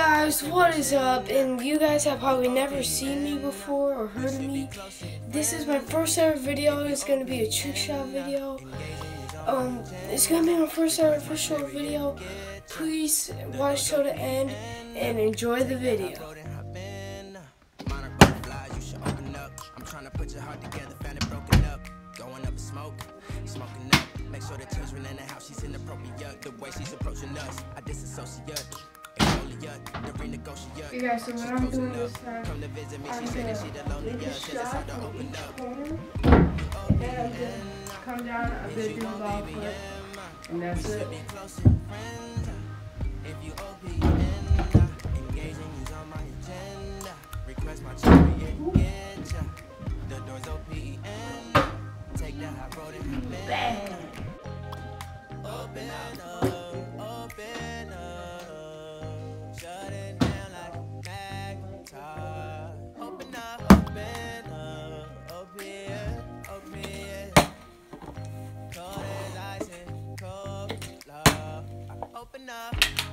guys, what is up? And you guys have probably never seen me before or heard of me. This is my first ever video. It's gonna be a trick shot video. It's gonna be my first ever official video. Please watch till the end and enjoy the video. Make sure the children in the house, she's inappropriate. The way she's approaching us, I disassociate. You guys, so what I'm doing this time, I'm gonna take a shot from each corner, and I'm gonna come down a bit, do a ball flip, and that's it. Bang! Open up, open up, shut it down like a magnetar. Open up, open, cold as ice and cold love. Open up.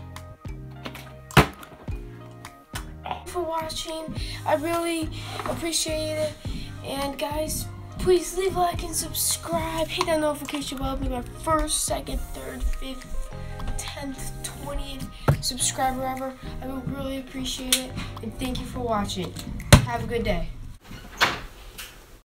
For watching, I really appreciate it, and guys, please leave a like and subscribe. Hit that notification bell. Be my first, second, third, fifth, 10th, 20th subscriber ever. I would really appreciate it. And thank you for watching. Have a good day.